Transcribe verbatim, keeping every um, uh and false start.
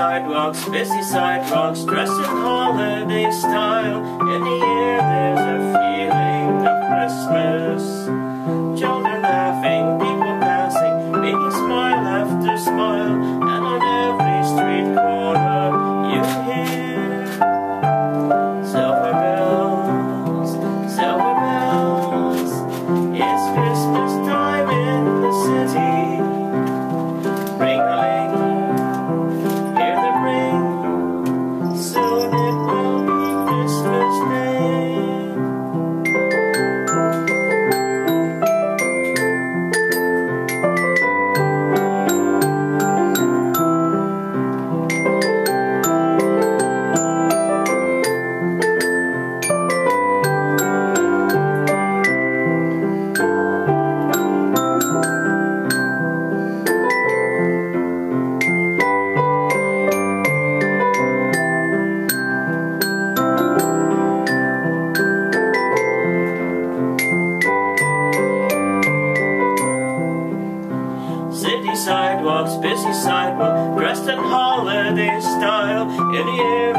sidewalks, busy sidewalks, dressed in holiday style. In the air there's a feeling of Christmas. Children laughing, people passing, making smile after smile. And on every street corner you hear silver bells, silver bells. It's Christmas time in the city. Ring-a-ling, hear them ring. Soon it will be Christmas Day. City sidewalks, busy sidewalk, dressed in holiday style. In the air